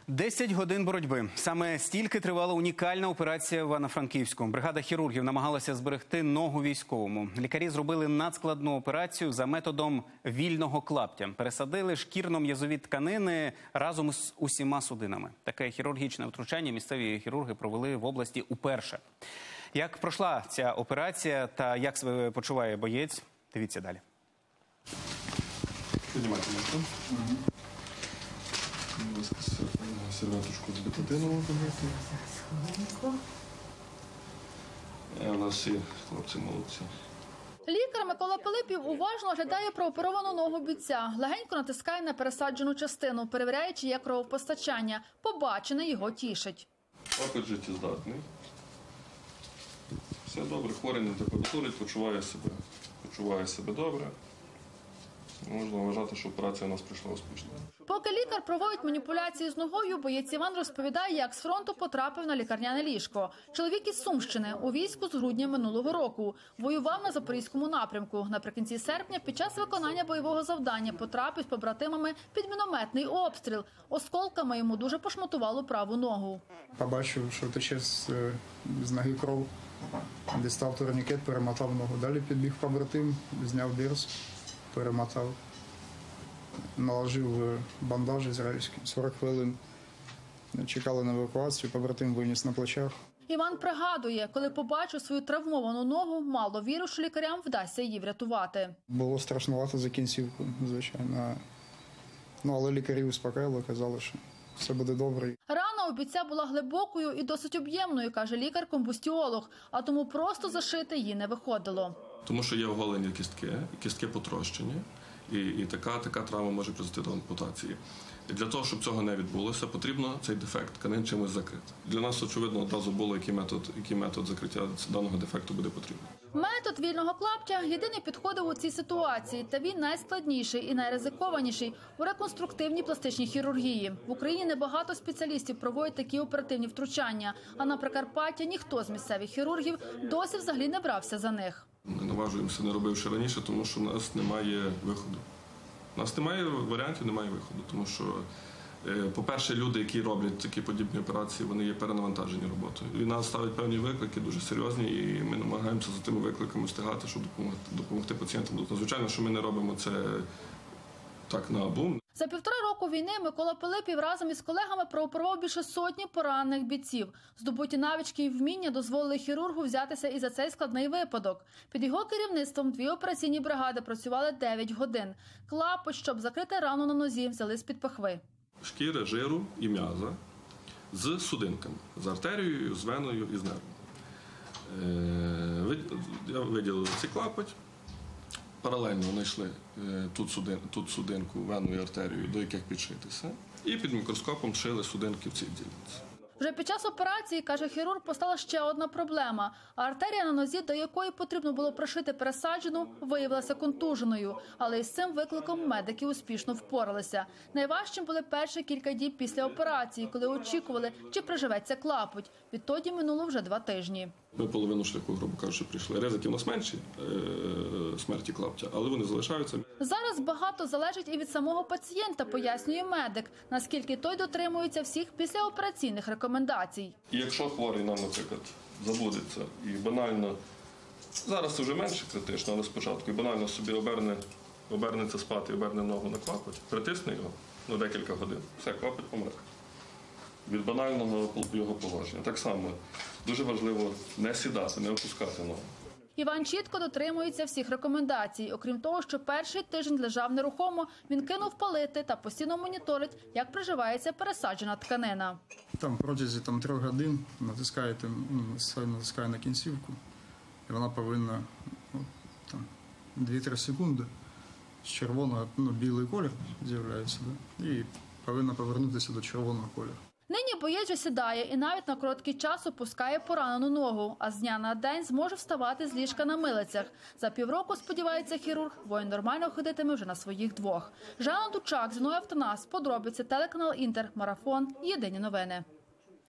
10 годин боротьби. Саме стільки тривала унікальна операція в Івано-Франківську. Бригада хірургів намагалася зберегти ногу військовому. Лікарі зробили надскладну операцію за методом вільного клаптя. Пересадили шкірно-м'язові тканини разом з усіма судинами. Таке хірургічне втручання місцеві хірурги провели в області уперше. Як пройшла ця операція та як себе почуває боєць, дивіться далі. Піднімайте м'ясо. Серветочку з бетадином обігріти. У нас є хлопці молодці. Лікар Микола Пилипів уважно оглядає прооперовану ногу бійця. Легенько натискає на пересаджену частину, перевіряє, чи є кровопостачання. Побачене його тішить. Хлопець життєздатний. Все добре, хворий не температурить, почуває себе добре. Можна вважати, що операція у нас пройшла успішно. Поки лікар проводить маніпуляції з ногою, боєць Іван розповідає, як з фронту потрапив на лікарняне ліжко. Чоловік із Сумщини, у війську з грудня минулого року. Воював на Запорізькому напрямку. Наприкінці серпня під час виконання бойового завдання потрапив з побратимами під мінометний обстріл. Осколками йому дуже пошматувало праву ногу. Побачив, що тече з ноги кров. Дістав турнікет, перемотав ногу. Далі підбіг побратим, зняв дирс, перемотав. Наложив бандаж ізраїльський. 40 хвилин чекали на евакуацію, побратим виніс на плечах. Іван пригадує, коли побачив свою травмовану ногу, мало вірив, що лікарям вдасться її врятувати. Було страшнувато за кінцівку, звичайно. Але лікарі успокоїли, казали, що все буде добре. Рана у бійця була глибокою і досить об'ємною, каже лікар-комбустіолог, а тому просто зашити її не виходило. Тому що є оголені кістки потрощені. І така травма може призвести до ампутації. І для того, щоб цього не відбулося, потрібно цей дефект тканин чимось закрити. Для нас, очевидно, одразу було, який метод закриття даного дефекту буде потрібен. Метод вільного клаптя єдиний підходив у цій ситуації, та він найскладніший і найризикованіший у реконструктивній пластичній хірургії. В Україні небагато спеціалістів проводять такі оперативні втручання, а на Прикарпатті ніхто з місцевих хірургів досі взагалі не брався за них. Ми наважуємося, не робивши раніше, тому що в нас немає виходу. У нас немає варіантів, немає виходу. Тому що, по-перше, люди, які роблять такі подібні операції, вони є перенавантажені роботою. І нас ставить певні виклики, дуже серйозні, і ми намагаємося за тими викликами встигати, щоб допомогти пацієнтам. Звичайно, що ми не робимо це так наобум. За 1,5 року війни Микола Пилипів разом із колегами прооперував більше сотні поранених бійців. Здобуті навички і вміння дозволили хірургу взятися і за цей складний випадок. Під його керівництвом 2 операційні бригади працювали 9 годин. Клапоть, щоб закрити рану на нозі, взяли з-під пахви. Шкіри, жиру і м'яза з судинками, з артерією, з веною і з нервом. Я виділив цей клапоть. Паралельно знайшли тут судинку, вену і артерію, до яких підшитися. І під мікроскопом шили судинки в цій ділянці. Вже під час операції, каже хірург, постала ще одна проблема. Артерія на нозі, до якої потрібно було пришити пересаджену, виявилася контуженою. Але із цим викликом медики успішно впоралися. Найважчим були перші кілька діб після операції, коли очікували, чи приживеться клапоть. Відтоді минуло вже 2 тижні. Ми половину шляху, грубо кажучи, прийшли. Ризики у нас менші смерті клаптя, але вони залишаються. Зараз багато залежить і від самого пацієнта, пояснює медик, наскільки той дотримується всіх післяопераційних рекомендацій. І якщо хворий нам, наприклад, забудеться і банально, зараз це вже менше критично, але спочатку, і банально собі обернеться спати і оберне ногу на клапоть, притисне його на декілька годин, все, клапоть помре. Від банального його положення. Так само дуже важливо не сідати, не опускати ногу. Іван чітко дотримується всіх рекомендацій. Окрім того, що перший тиждень лежав нерухомо, він кинув палити та постійно моніторить, як приживається пересаджена тканина. Протязі 3 годин натискає на кінцівку, і вона повинна 2-3 секунди з червоного, білий колір з'являється, і повинна повернутися до червоного кольору. Нині боєць вже сідає і навіть на короткий час опускає поранену ногу, а з дня на день зможе вставати з ліжка на милицях. За 1,5 року, сподівається хірург, воїн нормально ходитиме вже на своїх 2. Жанна Дучак, Зіновій Автонас, подробиці, телеканал Інтер, Марафон, Єдині новини.